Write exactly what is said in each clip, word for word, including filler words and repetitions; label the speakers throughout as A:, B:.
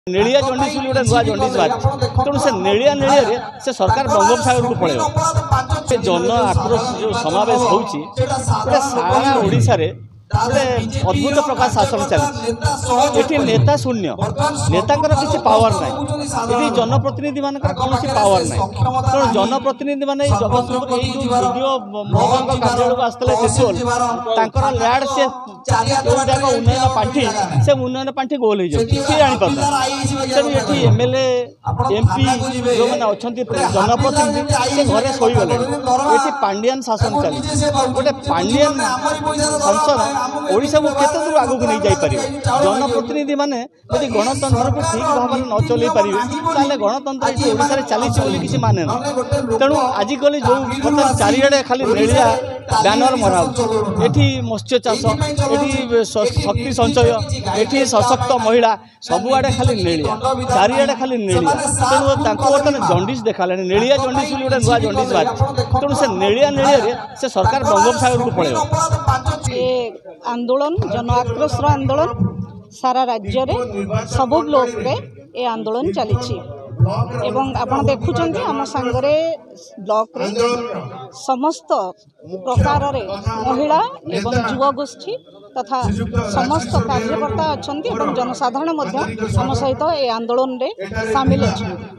A: नेलिया जंडिस गोटे नुआ जंडिस बाहरी तेणु से नेलिया नेलिया से सरकार बंगोपसागर को पड़े जन आक्रोश जो समावेश होती सारा ओडिशा रे गोटे अद्भुत प्रकार शासन चलती नेता शून्य नेता किसी पावर ना ये जनप्रतिनिधि मान कौन पावर ना तेणु जनप्रतिनिधि मैंने जगतपुर वीडियो मोहन कार्यालय आसते तेतुल लैड से उन्नयन पांठि से उन्नयन पांठि गोल हो जापार तेणु ये एम एल एमपी जो मैंने अच्छा जनप्रतिनिधि से घरे शोगले ये पांडियान शासन चली गोटे पांडियान संसद ओडिशा को केते दूर आगु नहीं जाई पारे जनप्रतिनिधि माने यदि गणतंत्र को ठीक भाव में न चलई पारे ताले गणतंत्र ओडिशा रे चली बोली किसी माने ना तेणु आजिकल जो चारिआडे खाली नेलिया बैनर मरा एठी मत्स्य चाष एठी शक्ति संचय एठी सशक्त महिला सबुआडे खाली नेलिया चारिआडे खाली नेलिया तेणु बर्तमान जंडिस देखा नेलिया जंडिस गोटे नुआ जंडिस बाहरी तेणु से नेलिया नेलिया से सरकार बंगोपसागर को पड़े
B: आंदोलन जन आक्रोश आंदोलन सारा राज्य रे सब ब्लॉक रे ए आंदोलन चली एवं आपण देखुचंती आम सांगरे ब्लॉक रे समस्त प्रकार रे महिला एवं युवा गोष्ठी तथा समस्त कार्यकर्ता अच्छंती एवं जनसाधारण मध्य आम सहित ए आंदोलन रे शामिल अच्छंती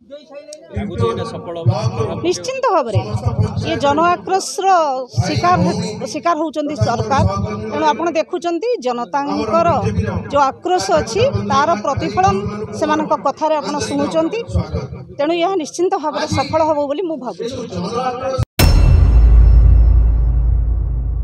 B: निश्चिंत भाव में ये जन आक्रोश शिकार शिकार होउचंदी सरकार तेणु आपण देखुचंती जनतांकर जो आक्रोश अच्छी तार प्रतिफलन से कथार आपण शुणुचंती तेणु यह निश्चिंत भाव में सफल हम बोली मु भावुछि।